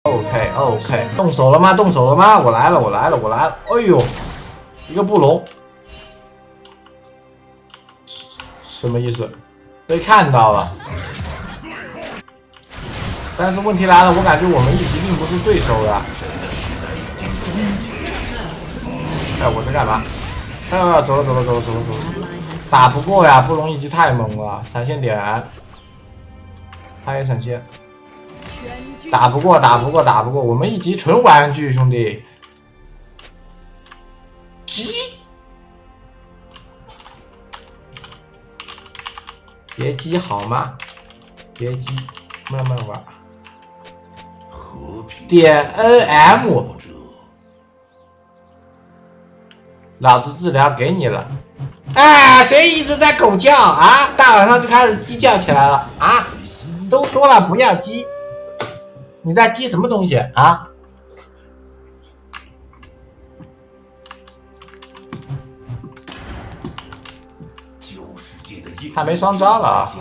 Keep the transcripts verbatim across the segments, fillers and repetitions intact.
OK OK， 动手了吗？动手了吗？我来了，我来了，我来了！哎呦，一个布隆，什么意思？被看到了。但是问题来了，我感觉我们一级并不是对手呀。哎，我在干嘛？哎呦，走了走了走了走了走了，打不过呀！布隆一级太猛了，闪现点，他也闪现。 打不过，打不过，打不过！我们一级纯玩具，兄弟。鸡，别鸡好吗？别鸡，慢慢玩。点 N M， 老子治疗给你了。哎，谁一直在狗叫啊？大晚上就开始鸡叫起来了啊！都说了不要鸡。 你在鸡什么东西啊？还没双招了啊！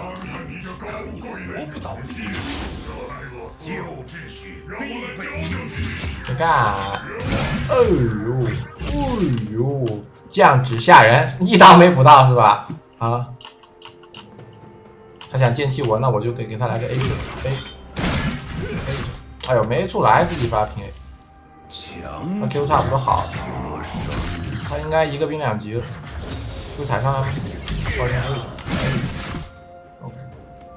你看，哎呦，哎呦，降脂吓人，一刀没补到是吧？啊，他想剑气我，那我就给给他来个 A 字 A。 哎呦，没出来自己发平 A， 他 Q 差不多好，他应该一个兵两级了，不踩上来吗？抱歉 ，A， OK，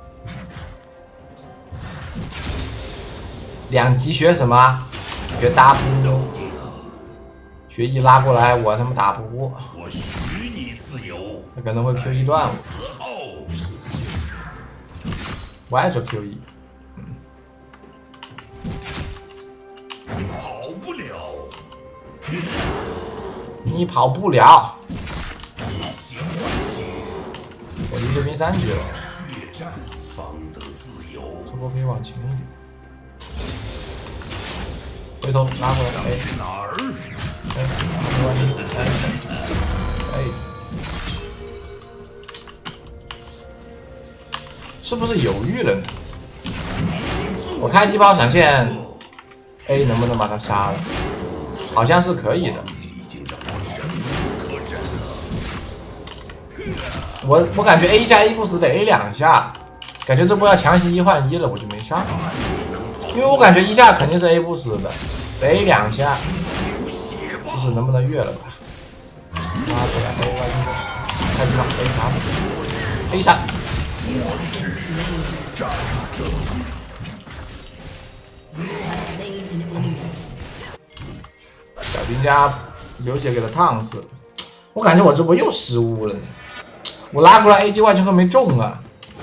两级学什么？学 W， 学一拉过来，我他妈打不过，他可能会 Q 一断我，我爱做 Q 一。 跑不了， 你跑不了。我离这边三级了。这波可以往前一点。回头拉回来，哎， 哪儿？ 哎，哎，哎，是不是犹豫了呢？我开机包闪现。 A 能不能把他杀了？好像是可以的。我我感觉 A 一下 A 不死得 A 两下，感觉这波要强行一换一了，我就没上。因为我感觉一下肯定是 A 不死的，得 A 两下，试试能不能越了吧。拉过来 A 外星开机吧 A 杀 A 杀。小兵家流血给他烫死了，我感觉我这波又失误了呢。我拉过来 A 级外星盒没中啊！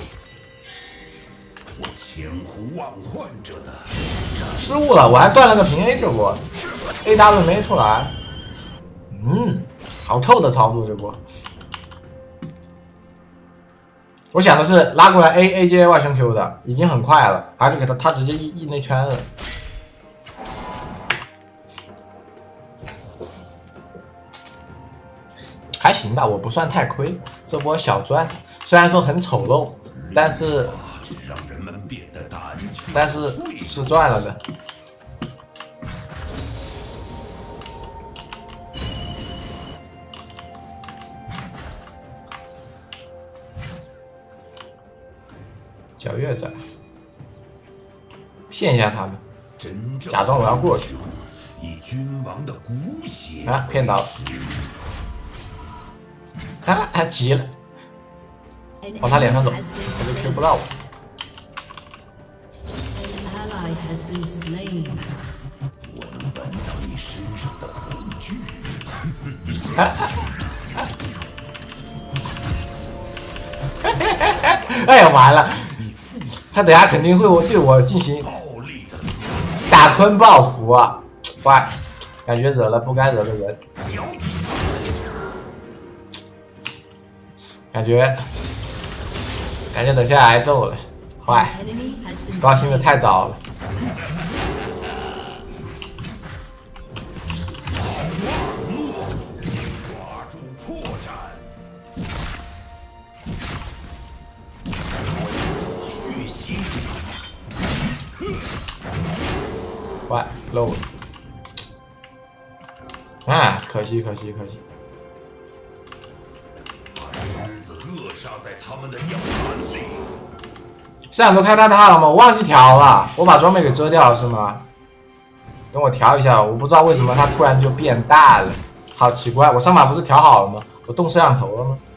我千呼万唤着的， 失误了，我还断了个平 A 这波 ，A W 没出来。嗯，好臭的操作这波。我想的是拉过来 A A 接外星 Q 的，已经很快了，还是给他他直接一一内圈了。 还行吧，我不算太亏，这波小赚，虽然说很丑陋，但是让人们变得胆怯， 但是是赚了的。小月在，骗一下他们，假装我要过去。 以君王的骨血啊，骗到了。 啊，他急了，往他脸上走，他就 Q 不到我。 我能闻到你身上的恐惧。 啊啊啊！哎呀，完了！他等下肯定会我对我进行打坤报复啊！哇，感觉惹了不该惹的人。 感觉，感觉等下挨揍了，坏，高兴的太早了。 抓住破绽，血腥。 坏漏了。啊，可惜可惜可惜。 把狮子扼杀在他们的摇篮里。 摄像头开太大了吗？我忘记调了，我把装备给遮掉了是吗？等我调一下，我不知道为什么它突然就变大了，好奇怪！我上把不是调好了吗？我动摄像头了吗？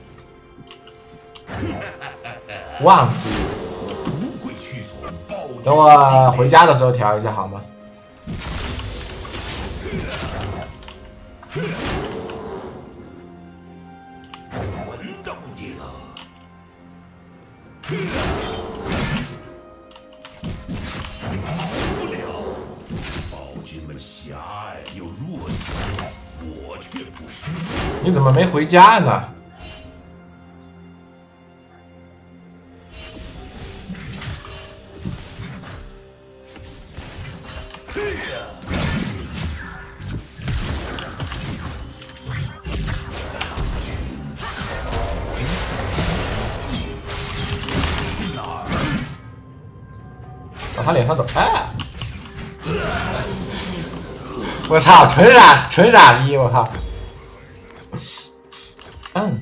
忘记了。 不会屈从暴君。 等我回家的时候调一下好吗？ 闻到你了。跑不了。暴君们狭隘又弱小，我却不是。 你怎么没回家呢？往他脸上走，哎！我操，纯傻纯傻逼，我操！嗯。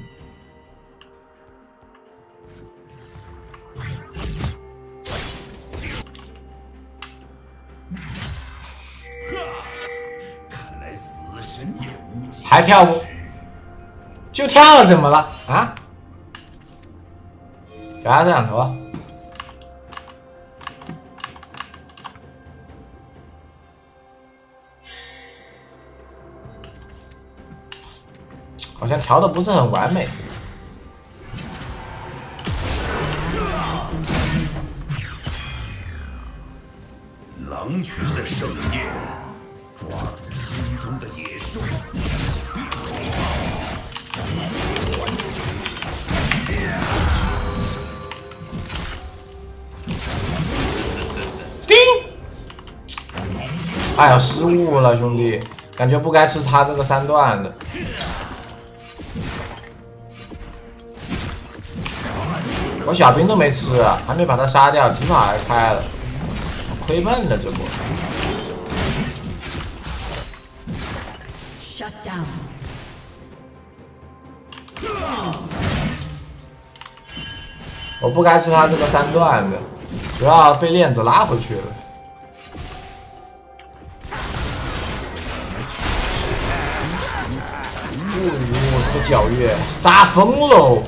看来死神也无计。 还跳不？就跳了，怎么了啊？调下摄像头。好像调的不是很完美。 狼群的盛宴，抓住心中的野兽。 叮！哎呀，失误了，兄弟，感觉不该吃他这个三段的。我小兵都没吃，还没把他杀掉，起码还开了，亏笨了这波。 Shut down. 我不该吃他这个三段的，主要被链子拉回去了。哦呦，这个皎月杀疯喽！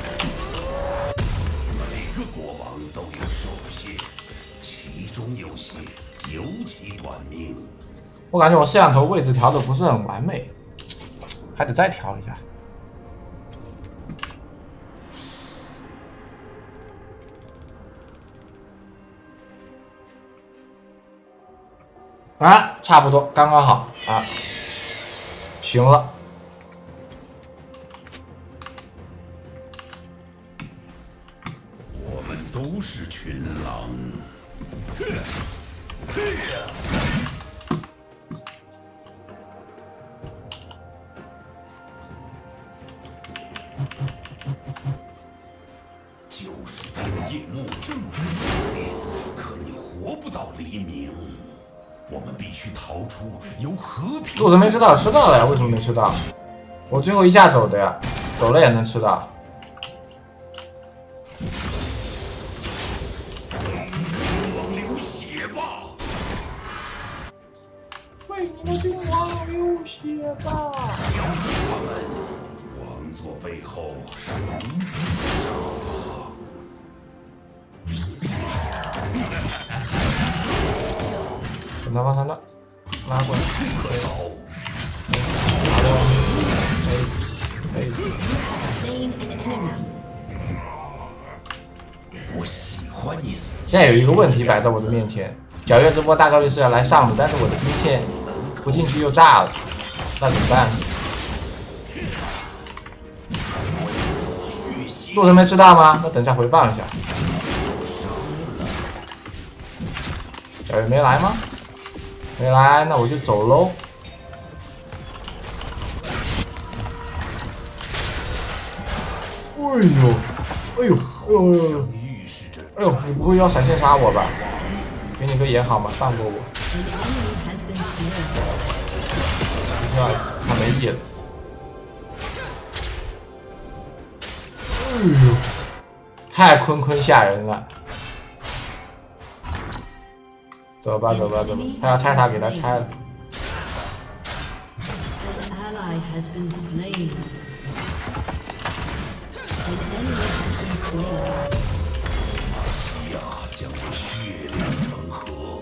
每个国王都有寿限，其中有些尤其短命。 我感觉我摄像头位置调的不是很完美，还得再调一下。啊，差不多，刚刚好啊，行了。 我们都是群狼。旧世界的夜幕正在降临，可你活不到黎明。我们必须逃出由和平。 我怎么没吃到？吃到了呀？为什么没吃到？我最后一下走的呀，走了也能吃到。 君王流血吧！ 为你的君王流血吧！ 标记他们，王座背后是无尽的杀伐。 等他放三段，拉过来。 可逃。 哎哎。 Slain an enemy. 我喜欢你死。 现在有一个问题摆在我的面前，皎月这波大概率是要来上的，但是我的兵线不进去又炸了，那怎么办？路人没知道吗？那等一下回放一下。皎月没来吗？没来，那我就走喽。哎呦，哎呦，哎呦，哎呦，哎呦，你不会要闪现杀我吧？给你个眼好吗？放过我。 吧？他没 E 了。哎呦，太坤坤吓人了！走吧，走吧，走吧！他要拆塔，给他拆了。 An ally has been slain. An enemy has been slain. 西亚将会血流成河。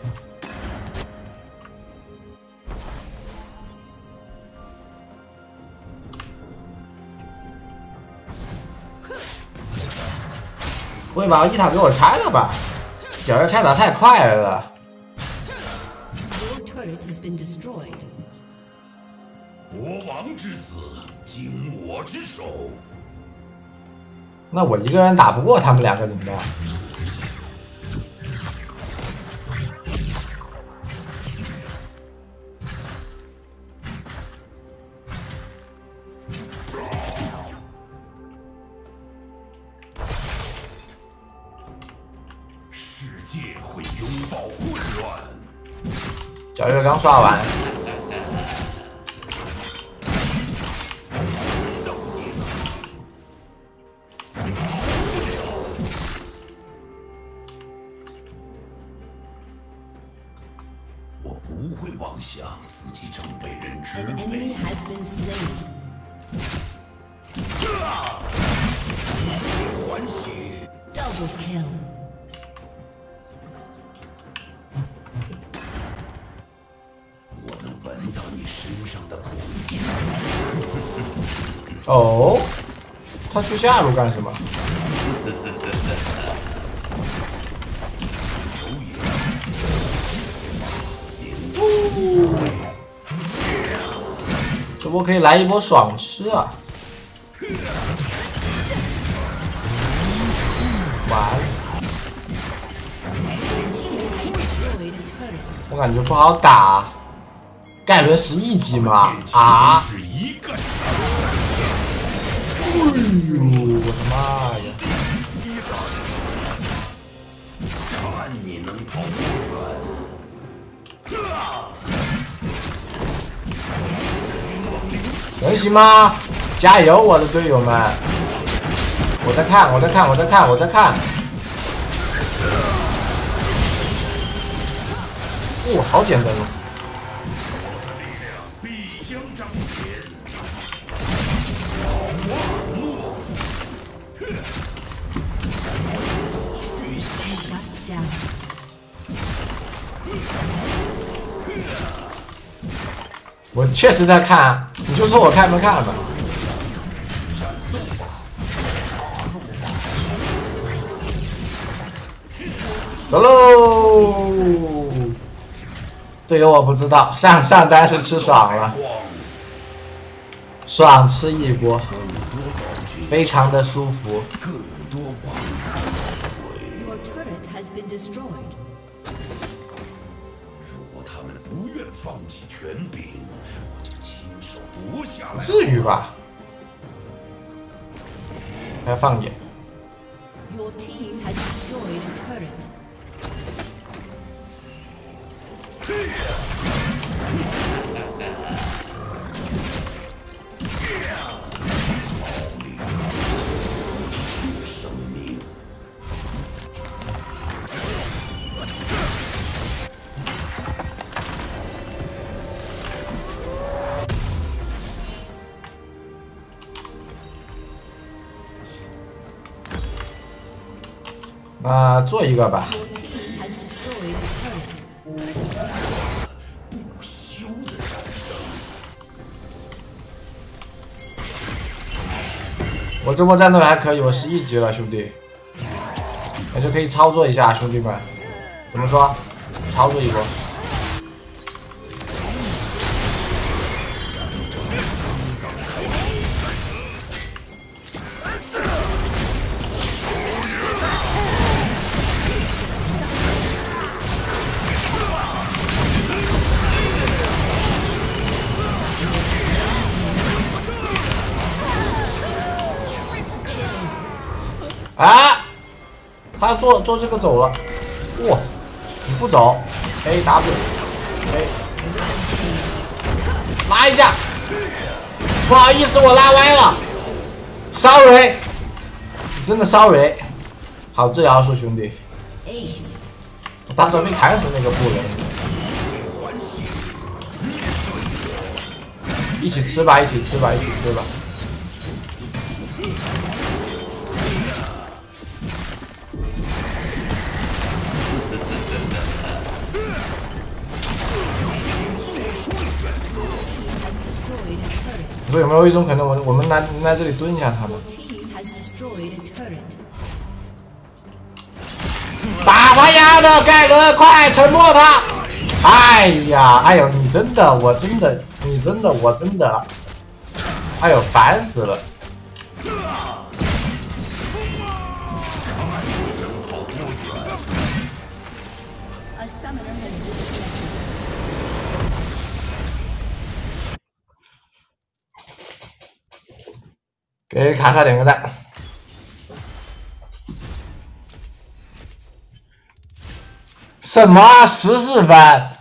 不会把一塔给我拆了吧？小月拆塔太快了。 Your turret has been destroyed. 国王之死，经我之手。 那我一个人打不过他们两个怎么办？ 世界会拥抱混乱。 小月刚刷完。 我不会妄想自己正被人支 An 配 enemy。has been slain. 以血还血， Double kill. 我能闻到你身上的恐惧。 哦，他去下路干什么？这波可以来一波爽吃啊！完了， Destroyed a turret. 我感觉不好打。盖伦十一级吗？啊！ 是一个。 哎呦，我的妈呀！ 看你能跑多远！ 能行吗？加油，我的队友们！我在看，我在看，我在看，我在看。哦，好简单哦！ 必将彰显。 Shut down. 我确实在看，你就说我看没看吧。走喽！这个我不知道，上上单是吃爽了，爽吃一锅，非常的舒服。 更多王子 Your turret has been destroyed. 如果他们不愿放弃权柄，我就亲手夺下来。 至于吧？还要放眼。 Your team has destroyed a turret. 生命。 那做一个吧。 Your team has destroyed a turret. 不休的战争。 我这波战斗还可以，我十一级了，兄弟，感觉可以操作一下，兄弟们，怎么说？操作一波。啊！他做做这个走了，哇！你不走 ，A W，A， 拉一下，不好意思，我拉歪了 ，sorry， 真的 sorry， 好治疗术兄弟。我当时没看死那个布人。一起吃吧，一起吃吧，一起吃吧。你说有没有一种可能，我我们来来这里蹲一下他们？打他丫的盖伦，快沉默他！哎呀，哎呦，你真的，我真的，你真的，我真的，哎呦，烦死了！给卡卡点个赞。什么十四分？